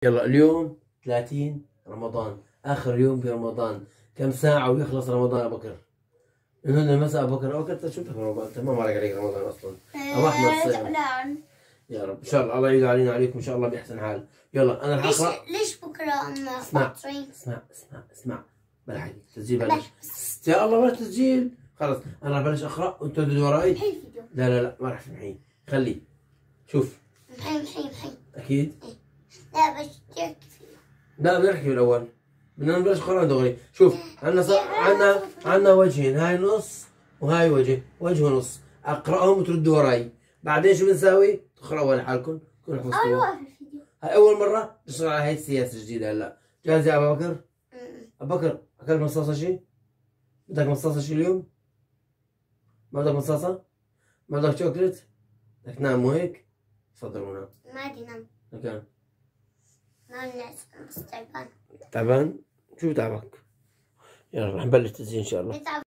يلا اليوم 30 رمضان، آخر يوم في رمضان. كم ساعة ويخلص رمضان يا بكر؟ من هنا المساء بكر. أوكي شو بدك رمضان؟ أنت ما مالك عليك رمضان أصلا. أبو أحمد صيام. يا رب إن شاء الله الله يعيد علينا وعليكم إن شاء الله بأحسن حال. يلا أنا رح أقرأ. ليش بكرة اسمع بلا حكي تسجيل بلاش. يا الله بلاش تسجيل. خلص أنا رح بلش أقرأ وأنت تدوا وراي. لا ما رح تمحيه. خليه شوف. محي أكيد؟ لا بس تحكي فيه. لا بدنا نحكي بالأول. بدنا نبلش قرآن دغري. شوف عنا وجهين، هاي نص وهاي وجه ونص. أقرأهم وتردوا وراي. بعدين شو بنساوي؟ تقرأوا لحالكم تكونوا حفظتوا. هاي أول مرة نشتغل على هاي السياسة الجديدة هلا. جاهز يا أبو بكر؟ أبو بكر أكلت مصاصة شي؟ بدك مصاصة شي اليوم؟ ما بدك مصاصة؟ ما بدك شوكليت؟ بدك تنام مو هيك؟ تفضل ونام. ما بدي نام. مكان. نام بس تعبان. تعبان؟ شو تعبك؟ يلا رح نبلش تسجيل إن شاء الله.